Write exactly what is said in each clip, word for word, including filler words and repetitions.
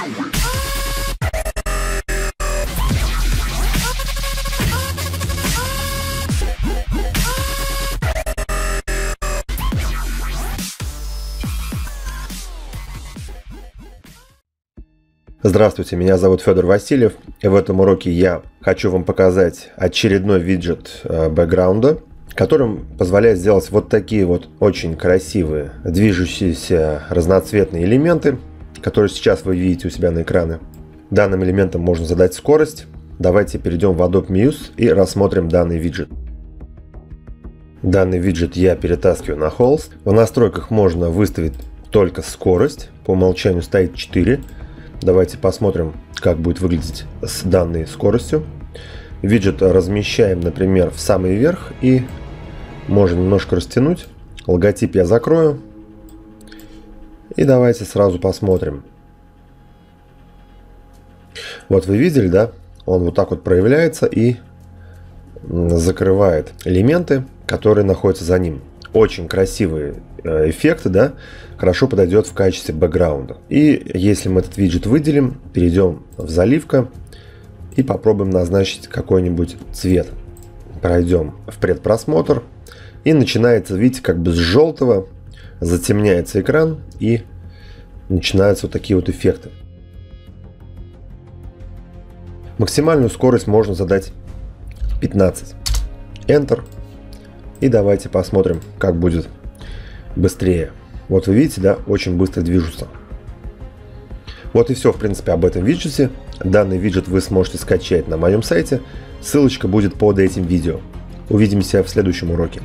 Здравствуйте, меня зовут Федор Васильев, и в этом уроке я хочу вам показать очередной виджет бэкграунда, которым позволяет сделать вот такие вот очень красивые движущиеся разноцветные элементы, которые сейчас вы видите у себя на экране. Данным элементом можно задать скорость. Давайте перейдем в Adobe Muse и рассмотрим данный виджет. Данный виджет я перетаскиваю на холст. В настройках можно выставить только скорость, по умолчанию стоит четыре. Давайте посмотрим, как будет выглядеть с данной скоростью. Виджет размещаем, например, в самый верх и можно немножко растянуть. Логотип я закрою. И давайте сразу посмотрим. Вот вы видели, да? Он вот так вот проявляется и закрывает элементы, которые находятся за ним. Очень красивые эффекты, да, хорошо подойдет в качестве бэкграунда. И если мы этот виджет выделим, перейдем в заливка и попробуем назначить какой-нибудь цвет. Пройдем в предпросмотр и начинается, видите, как бы с желтого затемняется экран и начинаются вот такие вот эффекты. Максимальную скорость можно задать пятнадцать. Enter. И давайте посмотрим, как будет быстрее. Вот вы видите, да, очень быстро движутся. Вот и все, в принципе, об этом виджете. Данный виджет вы сможете скачать на моем сайте. Ссылочка будет под этим видео. Увидимся в следующем уроке.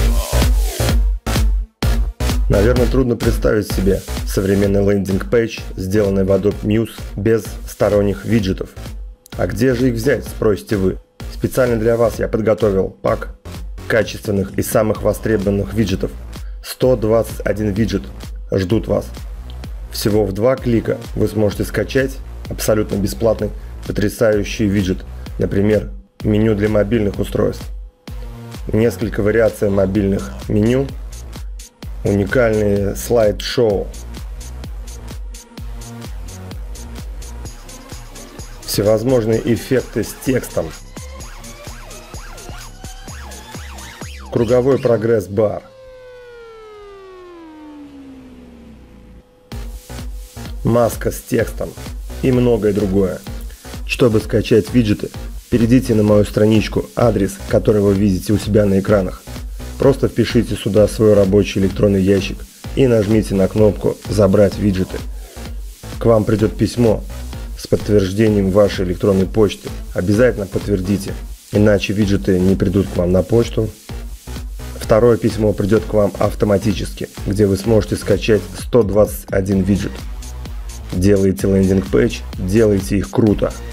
Наверное, трудно представить себе современный лендинг-пейдж, сделанный в Adobe Muse без сторонних виджетов. А где же их взять, спросите вы? Специально для вас я подготовил пак качественных и самых востребованных виджетов. сто двадцать один виджет ждут вас. Всего в два клика вы сможете скачать абсолютно бесплатный потрясающий виджет. Например, меню для мобильных устройств. Несколько вариаций мобильных меню. Уникальные слайд-шоу. Всевозможные эффекты с текстом. Круговой прогресс-бар. Маска с текстом и многое другое. Чтобы скачать виджеты, перейдите на мою страничку, адрес, который вы видите у себя на экранах. Просто впишите сюда свой рабочий электронный ящик и нажмите на кнопку «Забрать виджеты». К вам придет письмо с подтверждением вашей электронной почты. Обязательно подтвердите, иначе виджеты не придут к вам на почту. Второе письмо придет к вам автоматически, где вы сможете скачать сто двадцать один виджет. Делайте лендинг-пейдж, делайте их круто.